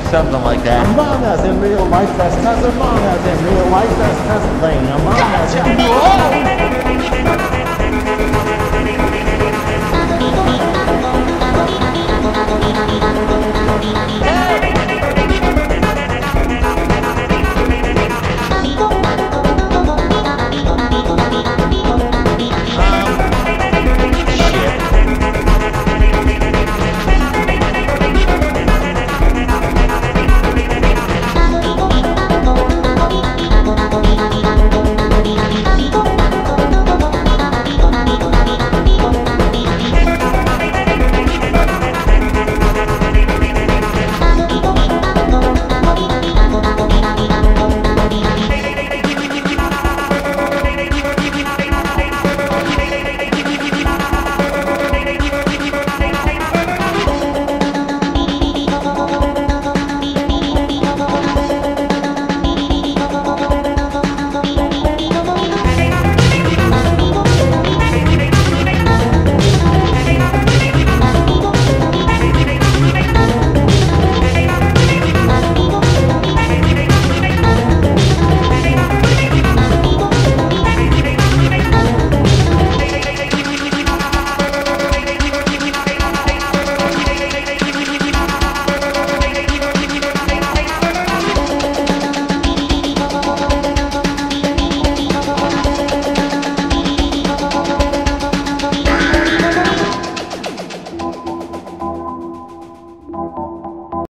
something like that. Among Us in real life, that's Among Us in real life, that's Pennsylvania. Among Us in